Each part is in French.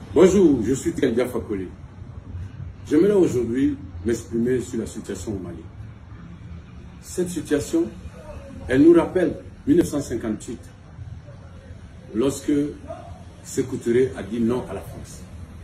Bonjour, je suis Kendia Fakoli. J'aimerais aujourd'hui m'exprimer sur la situation au Mali. Cette situation, elle nous rappelle 1958, lorsque Sékou Touré a dit non à la France.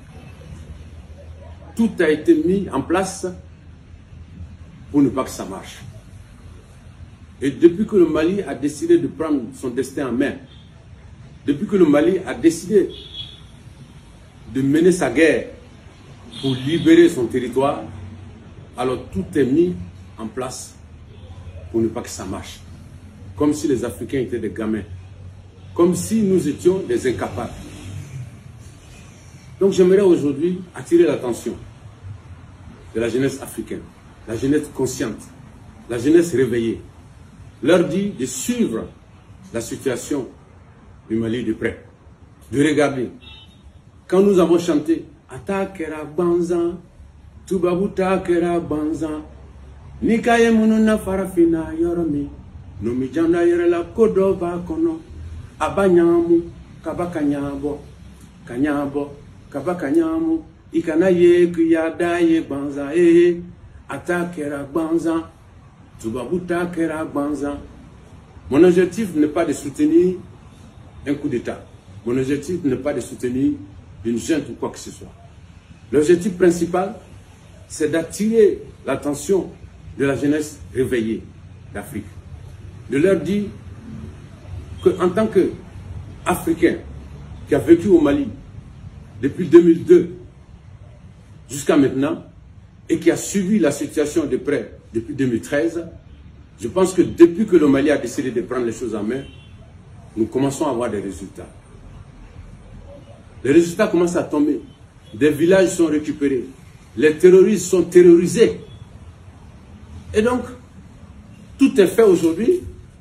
Tout a été mis en place pour ne pas que ça marche. Et depuis que le Mali a décidé de prendre son destin en main, depuis que le Mali a décidé de mener sa guerre pour libérer son territoire, alors tout est mis en place pour ne pas que ça marche. Comme si les Africains étaient des gamins. Comme si nous étions des incapables. Donc j'aimerais aujourd'hui attirer l'attention de la jeunesse africaine, la jeunesse consciente, la jeunesse réveillée. Leur dire de suivre la situation du Mali de près. De regarder. Quand nous avons chanté Atakera Banzan, Tubabuta Kera Banzan, Nikaye Mununa Farafina Yoromi, Numijanda Yerela Kodoba Kono, Abanyamu, Kabakanyabo, Kanyabo, Kabakanyamu, Ikanaye Kuyadaye Banzan, Atakera Banzan, Tubabuta Kera Banzan. Mon objectif n'est pas de soutenir un coup d'État. Mon objectif n'est pas de soutenir une junte ou quoi que ce soit. L'objectif principal, c'est d'attirer l'attention de la jeunesse réveillée d'Afrique. De leur dire qu'en tant qu'Africain qui a vécu au Mali depuis 2002 jusqu'à maintenant et qui a suivi la situation de près depuis 2013, je pense que depuis que le Mali a décidé de prendre les choses en main, nous commençons à avoir des résultats. Les résultats commencent à tomber. Des villages sont récupérés. Les terroristes sont terrorisés. Et donc, tout est fait aujourd'hui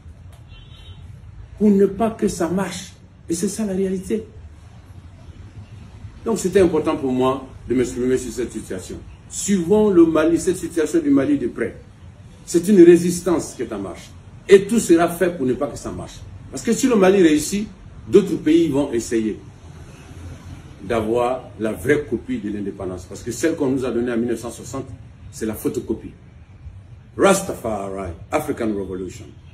pour ne pas que ça marche. Et c'est ça la réalité. Donc c'était important pour moi de m'exprimer sur cette situation. Suivons le Mali, cette situation du Mali de près. C'est une résistance qui est en marche. Et tout sera fait pour ne pas que ça marche. Parce que si le Mali réussit, d'autres pays vont essayer d'avoir la vraie copie de l'indépendance. Parce que celle qu'on nous a donnée en 1960, c'est la photocopie. Rastafari, African Revolution.